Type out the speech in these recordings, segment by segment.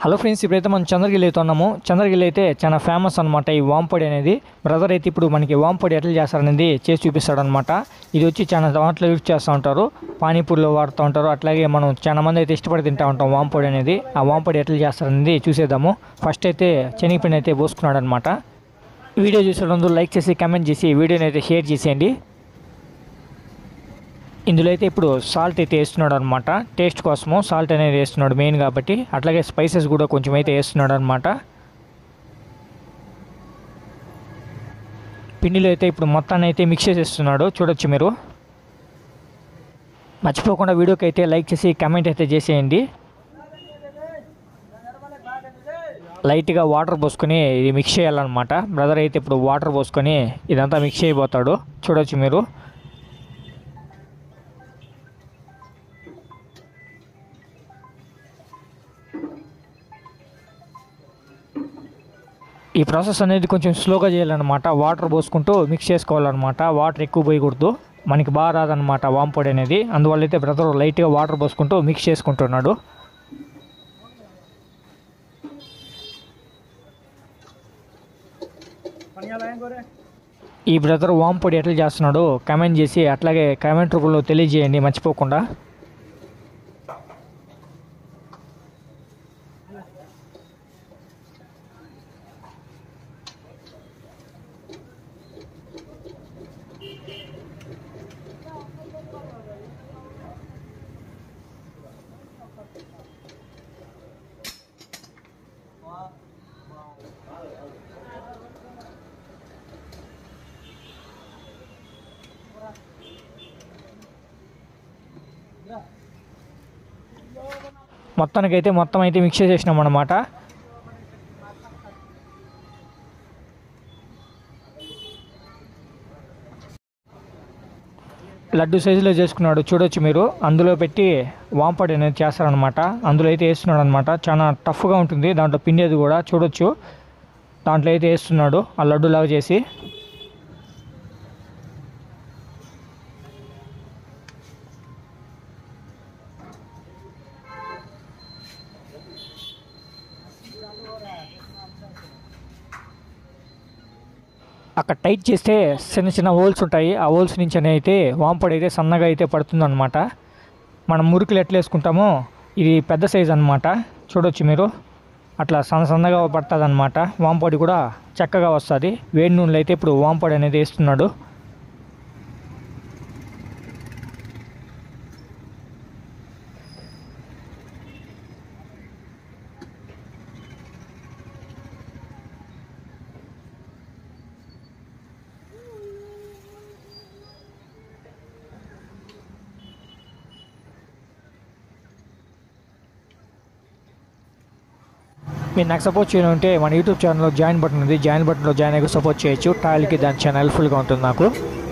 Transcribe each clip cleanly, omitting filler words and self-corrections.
Hello friends, ఇప్పుడైతే మనం చంద్రగిరి అయితే ఉన్నాము. చంద్రగిరి అయితే చాలా ఫేమస్ అనమాట ఈ వాంపొడి అనేది. బ్రదర్ అయితే ఇప్పుడు మనకి వాంపొడి ఎట్లా చేస్తారనేది చేసి చూపిస్తాడనమాట. ఇది వచ్చి చాలా దాంట్లో యూజ్ చేస్తూ ఉంటారు, పానీపూరిలో వాడుతూ ఉంటారు. అట్లాగే మనం చాలా మంది అయితే ఇష్టపడి తింటూ ఉంటాం వాంపొడి అనేది. ఆ వాంపొడి ఎట్లా చేస్తారనేది చూసేద్దాము. ఫస్ట్ అయితే శనగపిండి అయితే పోసుకున్నాడు అనమాట. వీడియో చూసేటందుకు లైక్ చేసి కామెంట్ చేసి వీడియోని అయితే షేర్ చేసేయండి. ఇందులో అయితే ఇప్పుడు సాల్ట్ అయితే వేస్తున్నాడు అనమాట. టేస్ట్ కోసము సాల్ట్ అనేది వేస్తున్నాడు మెయిన్ కాబట్టి. అట్లాగే స్పైసెస్ కూడా కొంచెం అయితే వేస్తున్నాడు అనమాట. పిండిలో అయితే ఇప్పుడు మొత్తాన్ని అయితే మిక్స్ చేసేస్తున్నాడు, చూడొచ్చు మీరు. మర్చిపోకుండా వీడియోకి అయితే లైక్ చేసి కామెంట్ అయితే చేసేయండి. లైట్గా వాటర్ పోసుకొని ఇది మిక్స్ చేయాలన్నమాట. బ్రదర్ అయితే ఇప్పుడు వాటర్ పోసుకొని ఇదంతా మిక్స్ చేయబోతాడు, చూడొచ్చు మీరు. ఈ ప్రాసెస్ అనేది కొంచెం స్లోగా చేయాలన్నమాట. వాటర్ పోసుకుంటూ మిక్స్ చేసుకోవాలన్నమాట. వాటర్ ఎక్కువ పోయకూడదు, మనకి బాగా రాదనమాట వాంపొడి అనేది. అందువల్ల అయితే బ్రదర్ లైట్గా వాటర్ పోసుకుంటూ మిక్స్ చేసుకుంటున్నాడు. ఈ బ్రదర్ వాంపొడి ఎట్లా చేస్తున్నాడు కామెంట్ చేసి అట్లాగే కామెంట్ రూపంలో తెలియజేయండి మర్చిపోకుండా. మొత్తానికైతే మొత్తం అయితే మిక్స్ చేసేసినాం అన్నమాట. లడ్డు సైజులో చేసుకున్నాడు, చూడొచ్చు మీరు. అందులో పెట్టి వాంపొడి అనేది చేస్తారనమాట. అందులో అయితే వేస్తున్నాడు అనమాట. చాలా టఫ్గా ఉంటుంది దాంట్లో పిండేది కూడా, చూడొచ్చు. దాంట్లో అయితే వేస్తున్నాడు ఆ లడ్డులాగా చేసి. అక్కడ టైట్ చేస్తే చిన్న చిన్న హోల్స్ ఉంటాయి. ఆ హోల్స్ నుంచి అయితే వాంపొడి అయితే సన్నగా అయితే పడుతుందన్నమాట. మనం మురుకులు ఎట్లా వేసుకుంటామో ఇది పెద్ద సైజు అనమాట, చూడొచ్చు మీరు. అట్లా సన్నగా పడుతుంది అనమాట. వాంపొడి కూడా చక్కగా వస్తుంది. వేడి నూనెలో అయితే ఇప్పుడు వాంపొడి అనేది వేస్తున్నాడు. మీరు నాకు సపోర్ట్ చేయాలంటే మన యూట్యూబ్ ఛానల్లో జాయిన్ బటన్ ఉంది, జాయిన్ బటన్లో జాయిన్ అయ్యి సపోర్ట్ చేయొచ్చు. ట్రయల్కి దాని చాలా హెల్ప్ఫుల్గా ఉంటుంది నాకు.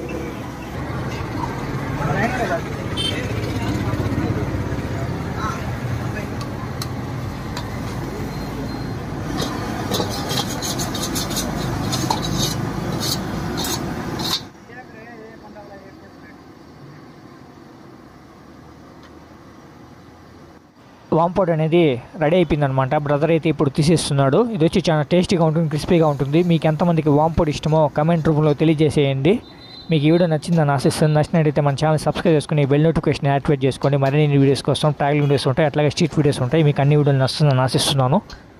వాంపొడి అనేది రెడీ అయిపోయింది అనమాట. బ్రదర్ అయితే ఇప్పుడు తీసేస్తున్నాడు. ఇది వచ్చి చాలా టేస్టీగా ఉంటుంది, క్రిస్పీగా ఉంటుంది. మీకు ఎంతమందికి వాంపొడి ఇష్టమో కమెంట్ రూపంలో తెలియజేసేయండి. మీకు ఈ వీడియో నచ్చిందని ఆశిస్తుంది. నచ్చినట్టయితే మన ఛానల్ సబ్స్క్రైబ్ చేసుకుని బెల్ నోటిఫికేషన్ యాక్టివేట్ చేసుకోండి. మరిన్ని వీడియోస్ కోసం ట్రావెలింగ్ వీడియోస్ ఉంటాయి, అట్లాగే స్ట్రీట్ వీడియోస్ ఉంటాయి. మీకు అన్ని వీడియోలు నచ్చుతుందని ఆశిస్తున్నాను.